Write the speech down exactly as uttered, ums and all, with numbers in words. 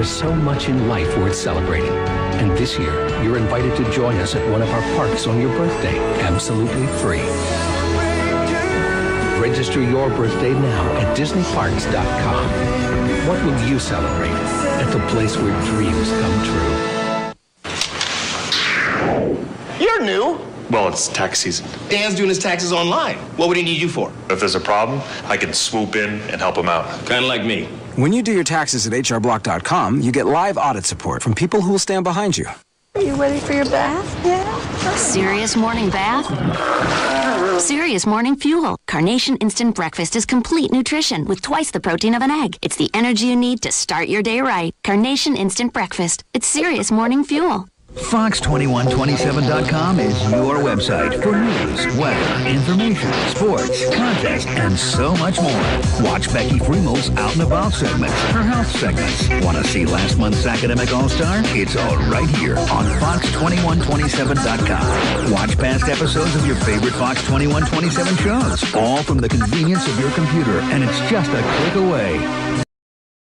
There's so much in life worth celebrating. And this year, you're invited to join us at one of our parks on your birthday, absolutely free. Register your birthday now at disney parks dot com. What will you celebrate at the place where dreams come true? You're new. Well, it's tax season. Dan's doing his taxes online. What would he need you for? If there's a problem, I can swoop in and help him out. Kind of like me. When you do your taxes at H R block dot com, you get live audit support from people who will stand behind you. Are you ready for your bath? Yeah. Serious morning bath? Serious morning fuel. Carnation Instant Breakfast is complete nutrition with twice the protein of an egg. It's the energy you need to start your day right. Carnation Instant Breakfast. It's serious morning fuel. Fox twenty-one twenty-seven dot com is your website for news, weather, information, sports, contests, and so much more. Watch Becky Freemel's Out and About segments, her health segments. Want to see last month's Academic All-Star? It's all right here on Fox twenty-one twenty-seven dot com. Watch past episodes of your favorite Fox twenty-one twenty-seven shows, all from the convenience of your computer, and it's just a click away.